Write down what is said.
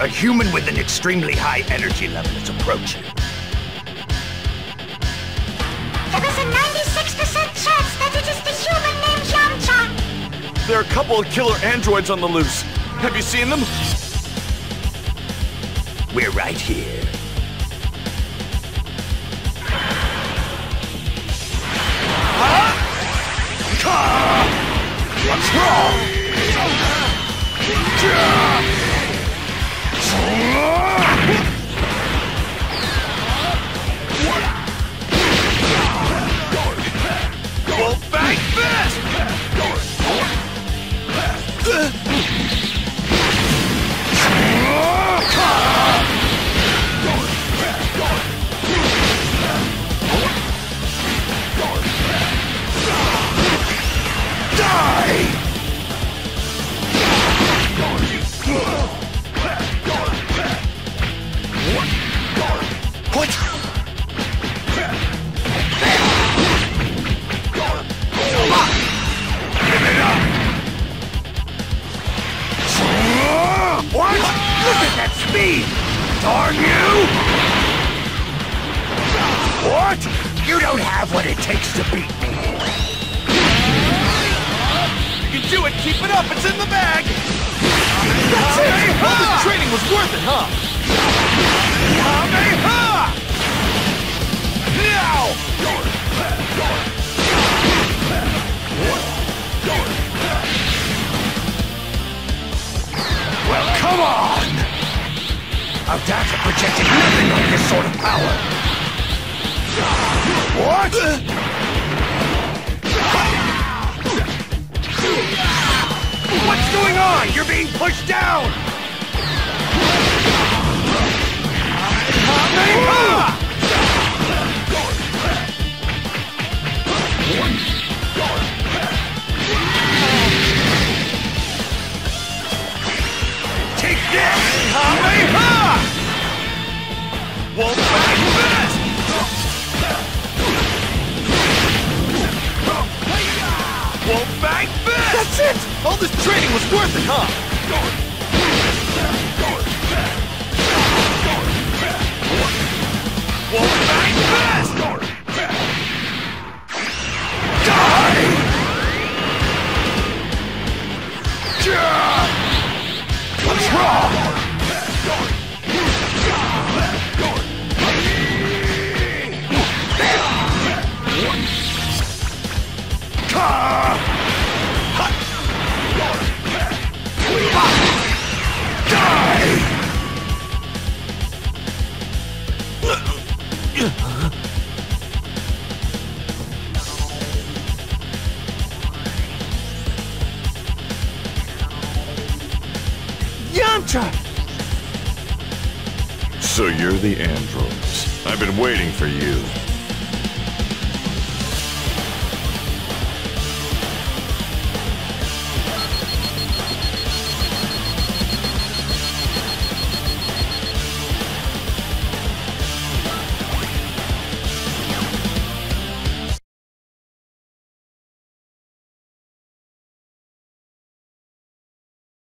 A human with an extremely high energy level is approaching. There is a 96% chance that it is the human named Yamcha. There are a couple of killer androids on the loose. Have you seen them? We're right here. What's wrong? Well, bang fist! What? Look at that speed! Darn you! What? You don't have what it takes to beat me. You can do it! Keep it up! It's in the bag! That's it! All this training was worth it, huh? Kamehameha! Now! Well, come on! Aldata projected nothing like this sort of power. What? What's going on? You're being pushed down! Kamehameha! Take this! Kamehameha! Wolf bang fist! Wolf bang fist! That's it! All this training was worth it, huh? Wolf bang fist! Die! What's wrong? Yamcha! So you're the androids. I've been waiting for you.